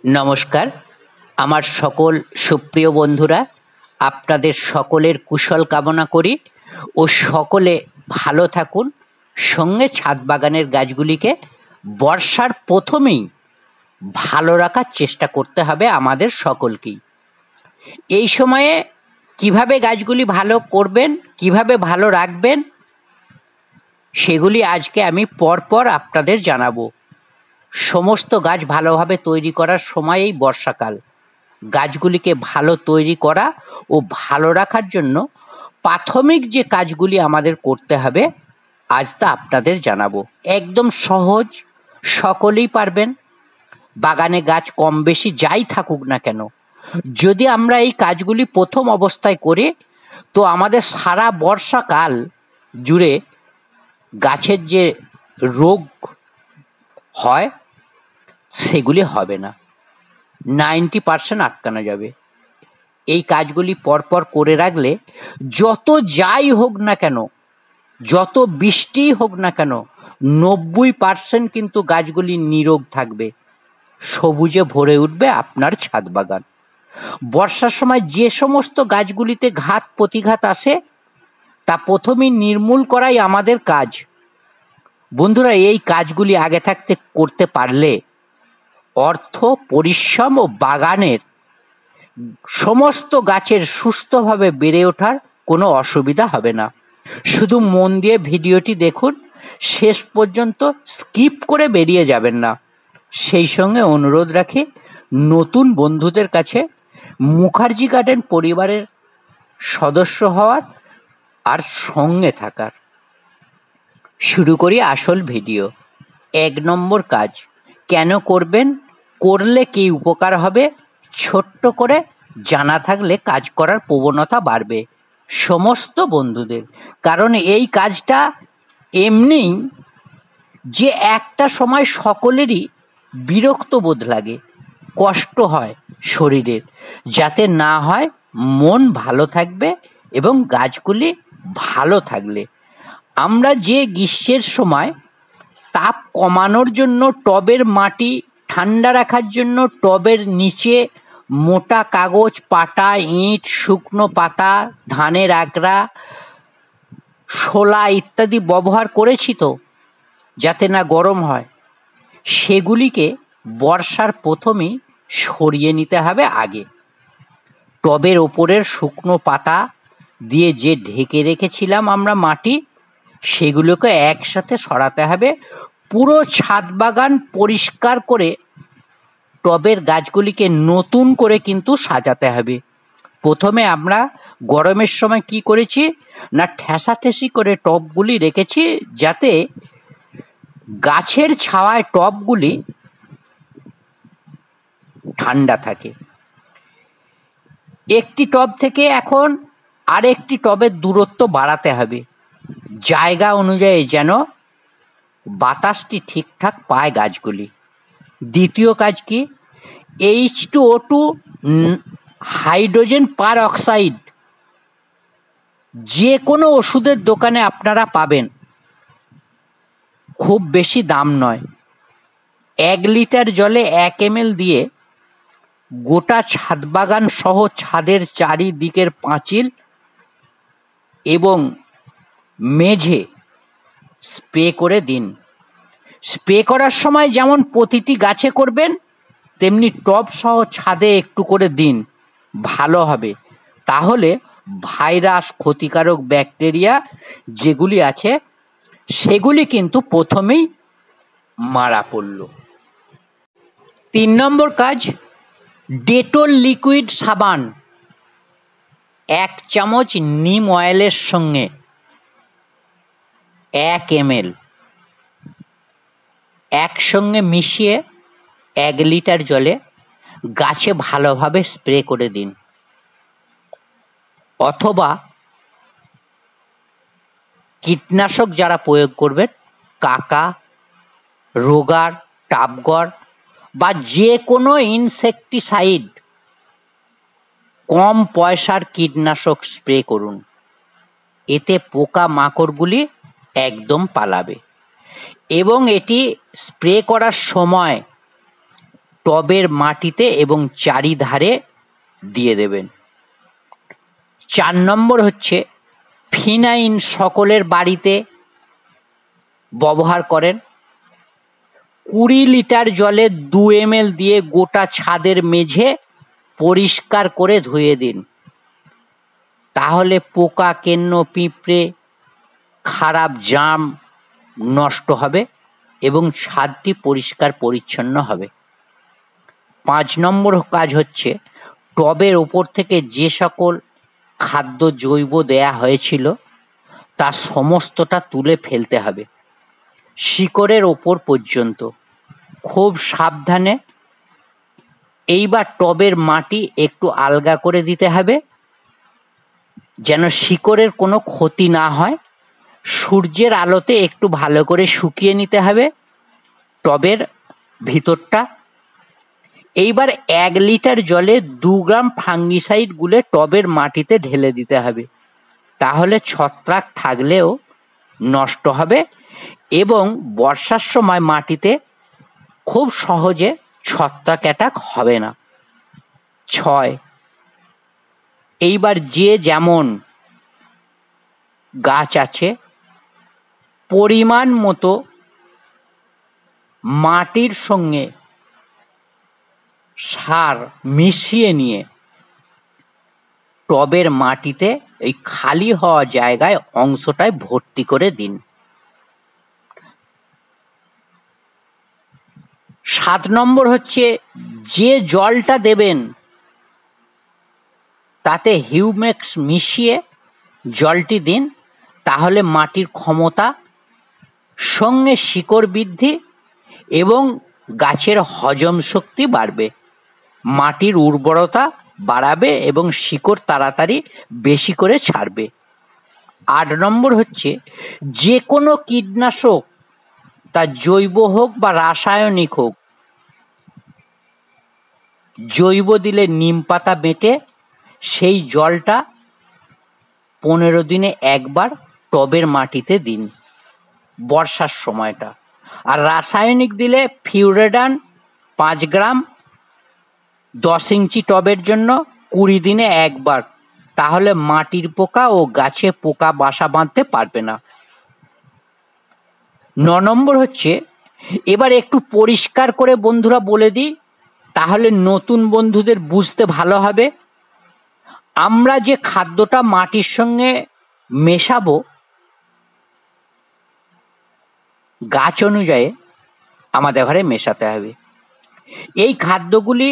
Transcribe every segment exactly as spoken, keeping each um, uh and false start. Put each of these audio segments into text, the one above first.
নমস্কার, আমার সকল সুপ্রিয় বন্ধুরা, আপনাদের সকলের কুশল কামনা করি ও সকলে ভালো থাকুন। সঙ্গে ছাদ বাগানের গাছগুলিকে বর্ষার প্রথমেই ভালো রাখার চেষ্টা করতে হবে আমাদের সকলকেই। এই সময়ে কিভাবে গাছগুলি ভালো করবেন, কিভাবে ভালো রাখবেন, সেগুলি আজকে আমি পরপর আপনাদের জানাবো। সমস্ত গাছ ভালোভাবে তৈরি করার সময় এই বর্ষাকাল। গাছগুলিকে ভালো তৈরি করা ও ভালো রাখার জন্য প্রাথমিক যে কাজগুলি আমাদের করতে হবে আজ তা আপনাদের জানাবো। একদম সহজ, সকলেই পারবেন। বাগানে গাছ কম বেশি যাই থাকুক না কেন, যদি আমরা এই কাজগুলি প্রথম অবস্থায় করি তো আমাদের সারা বর্ষাকাল জুড়ে গাছের যে রোগ হয় সেগুলি হবে না, নাইনটি পার্সেন্ট আটকানো যাবে। এই কাজগুলি পরপর করে রাখলে যত যাই হোক না কেন, যত বৃষ্টিই হোক না কেন, নব্বই পার্সেন্ট কিন্তু গাছগুলি নিরোগ থাকবে, সবুজে ভরে উঠবে আপনার ছাদ বাগান। বর্ষার সময় যে সমস্ত গাছগুলিতে ঘাত প্রতিঘাত আসে তা প্রথমেই নির্মূল করাই আমাদের কাজ। বন্ধুরা, এই কাজগুলি আগে থাকতে করতে পারলে অর্থ, পরিশ্রম ও বাগানের সমস্ত গাছের সুস্থভাবে বেড়ে ওঠার কোনো অসুবিধা হবে না। শুধু মন দিয়ে ভিডিওটি দেখুন, শেষ পর্যন্ত স্কিপ করে বেরিয়ে যাবেন না। সেই সঙ্গে অনুরোধ রাখি নতুন বন্ধুদের কাছে মুখার্জি গার্ডেন পরিবারের সদস্য হওয়ার আর সঙ্গে থাকার। শুরু করি আসল ভিডিও। এক নম্বর কাজ কেন করবেন, করলে কি উপকার হবে, ছোট্ট করে জানা থাকলে কাজ করার প্রবণতা বাড়বে সমস্ত বন্ধুদের। কারণ এই কাজটা এমনি যে একটা সময় সকলেরই বিরক্ত বোধ লাগে, কষ্ট হয় শরীরের, যাতে না হয় মন ভালো থাকবে এবং গাছগুলি ভালো থাকলে। আমরা যে গ্রীষ্মের সময় তাপ কমানোর জন্য টবের মাটি ঠান্ডা রাখার জন্য টবের নিচে মোটা কাগজ, পাটা, ইট, শুকনো পাতা, ধানের আগড়া, শোলা ইত্যাদি ব্যবহার করেছি তো, যাতে না গরম হয়, সেগুলিকে বর্ষার প্রথমেই সরিয়ে নিতে হবে আগে। টবের ওপরের শুকনো পাতা দিয়ে যে ঢেকে রেখেছিলাম আমরা মাটি, সেগুলোকে একসাথে সরাতে হবে। পুরো ছাদ বাগান পরিষ্কার করে টবের গাছগুলিকে নতুন করে কিন্তু সাজাতে হবে। প্রথমে আমরা গরমের সময় কি করেছি না, ঠেসাঠেসি করে টবগুলি রেখেছি যাতে গাছের ছাওয়ায় টবগুলি ঠান্ডা থাকে। একটি টব থেকে এখন আরেকটি টবের দূরত্ব বাড়াতে হবে, জায়গা অনুযায়ী যেন বাতাসটি ঠিকঠাক পায় গাছগুলি। দ্বিতীয় কাজ কি, H two O two hydrogen peroxide যে কোনো ওষুধের দোকানে আপনারা পাবেন, খুব বেশি দাম নয়। এক লিটার জলে এক এম এল দিয়ে গোটা ছাদ বাগান সহ ছাদের চারিদিকের পাঁচিল এবং মেঝে স্প্রে করে দিন। স্প্রে করার সময় যেমন প্রতিটি গাছে করবেন, তেমনি টব সহ ছাদে একটু করে দিন, ভালো হবে। তাহলে ভাইরাস, ক্ষতিকারক ব্যাকটেরিয়া যেগুলি আছে সেগুলি কিন্তু প্রথমেই মারা পড়ল। তিন নম্বর কাজ, ডেটল লিকুইড সাবান এক চামচ নিম অয়েলের সঙ্গে এক এম এল একসঙ্গে মিশিয়ে এক লিটার জলে গাছে ভালোভাবে স্প্রে করে দিন। অথবা কীটনাশক যারা প্রয়োগ করবেন, কাকা, রোগার, টাপগর বা যে কোনো ইনসেকটিসাইড, কম পয়সার কীটনাশক স্প্রে করুন। এতে পোকা মাকড়গুলি একদম পালাবে। এবং এটি স্প্রে করার সময় টবের মাটিতে এবং চারিধারে দিয়ে দেবেন। চার নম্বর হচ্ছে ফিনাইল সকলের বাড়িতে ব্যবহার করেন। কুড়ি লিটার জলে দু এম এল দিয়ে গোটা ছাদের মেঝে পরিষ্কার করে ধুয়ে দিন। তাহলে পোকা, কেন্ন, পিঁপড়ে, খারাপ জাম নষ্ট হবে এবং ছাদটি পরিষ্কার পরিচ্ছন্ন হবে। পাঁচ নম্বর কাজ হচ্ছে টবের ওপর থেকে যে সকল খাদ্য জৈব দেয়া হয়েছিল তা সমস্তটা তুলে ফেলতে হবে, শিকড়ের ওপর পর্যন্ত। খুব সাবধানে এইবার টবের মাটি একটু আলগা করে দিতে হবে যেন শিকড়ের কোনো ক্ষতি না হয়। সূর্যের আলোতে একটু ভালো করে শুকিয়ে নিতে হবে টবের ভিতরটা। এইবার এক লিটার জলে দু গ্রাম ফাঙ্গিসাইড গুলে টবের মাটিতে ঢেলে দিতে হবে। তাহলে ছত্রাক থাকলেও নষ্ট হবে এবং বর্ষার সময় মাটিতে খুব সহজে ছত্রাক অ্যাটাক হবে না। ছয়, এইবার যে যেমন গাছ আছে পরিমাণ মতো মাটির সঙ্গে সার মিশিয়ে নিয়ে টবের মাটিতে এই খালি হওয়া জায়গায় অংশটায় ভর্তি করে দিন। সাত নম্বর হচ্ছে যে জলটা দেবেন তাতে হিউমেক্স মিশিয়ে জলটি দিন। তাহলে মাটির ক্ষমতা সঙ্গে শিকড় বৃদ্ধি এবং গাছের হজম শক্তি বাড়বে, মাটির উর্বরতা বাড়াবে এবং শিকড় তাড়াতাড়ি বেশি করে ছাড়বে। আট নম্বর হচ্ছে যে কোনো কীটনাশক, তা জৈব হোক বা রাসায়নিক হোক, জৈব দিলে নিম পাতা বেটে সেই জলটা পনেরো দিনে একবার টবের মাটিতে দিন বর্ষার সময়টা। আর রাসায়নিক দিলে ফিউরেডান পাঁচ গ্রাম দশ ইঞ্চি টবের জন্য কুড়ি দিনে একবার। তাহলে মাটির পোকা ও গাছে পোকা বাসা বাঁধতে পারবে না। ন নম্বর হচ্ছে এবার একটু পরিষ্কার করে বন্ধুরা বলে দিই, তাহলে নতুন বন্ধুদের বুঝতে ভালো হবে। আমরা যে খাদ্যটা মাটির সঙ্গে মেশাবো গাছ অনুযায়ী আমাদের ঘরে মেশাতে হবে। এই খাদ্যগুলি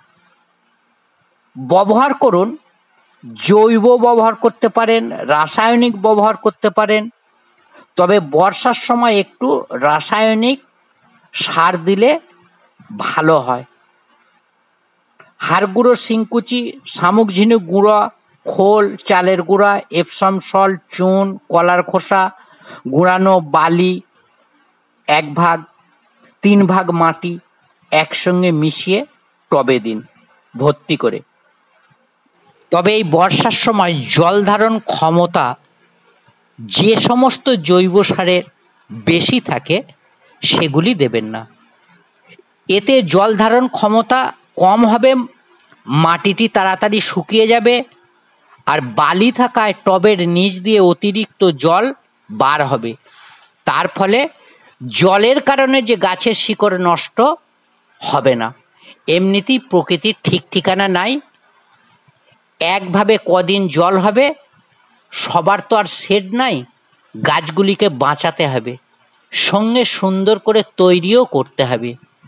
ব্যবহার করুন, জৈব ব্যবহার করতে পারেন, রাসায়নিক ব্যবহার করতে পারেন। তবে বর্ষার সময় একটু রাসায়নিক সার দিলে ভালো হয়। হাড় গুঁড়ো, শিংকুচি, শামুক ঝিনুক গুঁড়া, খোল, চালের গুঁড়া, এপসম সল্ট, চুন, কলার খোসা, গুঁড়ানো বালি এক ভাগ, তিন ভাগ মাটি একসঙ্গে মিশিয়ে টবে দিন ভর্তি করে। তবে এই বর্ষার সময় জল ধারণ ক্ষমতা যে সমস্ত জৈব সারের বেশি থাকে সেগুলি দেবেন না। এতে জল ধারণ ক্ষমতা কম হবে, মাটিটি তাড়াতাড়ি শুকিয়ে যাবে, আর বালি থাকায় টবের নিচ দিয়ে অতিরিক্ত জল বার হবে। তার ফলে জলের কারণে যে গাছের শিকড় নষ্ট হবে না। এমনিতেই প্রকৃতির ঠিক ঠিকানা নাই, একভাবে কদিন জল হবে, সবার তো আর শেড নাই, গাছগুলিকে বাঁচাতে হবে, সঙ্গে সুন্দর করে তৈরিও করতে হবে।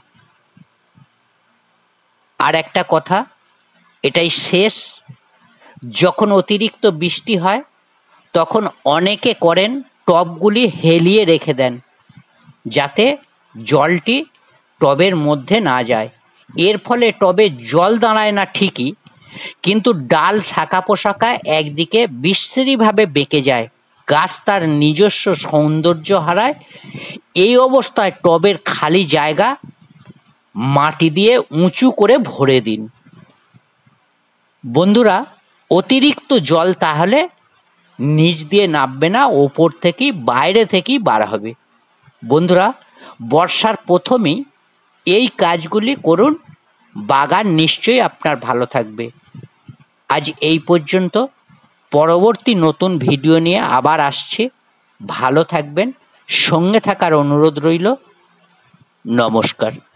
আর একটা কথা, এটাই শেষ, যখন অতিরিক্ত বৃষ্টি হয় তখন অনেকে করেন টবগুলি হেলিয়ে রেখে দেন যাতে জলটি টবের মধ্যে না যায়। এর ফলে টবে জল দাঁড়ায় না ঠিকই, কিন্তু ডাল শাখা পোশাকা একদিকে বিশ্রীভাবে বেঁকে যায়, গাছ তার নিজস্ব সৌন্দর্য হারায়। এই অবস্থায় টবের খালি জায়গা মাটি দিয়ে উঁচু করে ভরে দিন। বন্ধুরা, অতিরিক্ত জল তাহলে নিচ দিয়ে নামবে না, ওপর থেকেই বাইরে থেকেই বার হবে। বন্ধুরা, বর্ষার প্রথমেই এই কাজগুলি করুন, বাগান নিশ্চয়ই আপনার ভালো থাকবে। আজ এই পর্যন্ত, পরবর্তী নতুন ভিডিও নিয়ে আবার আসছি। ভালো থাকবেন, সঙ্গে থাকার অনুরোধ রইল। নমস্কার।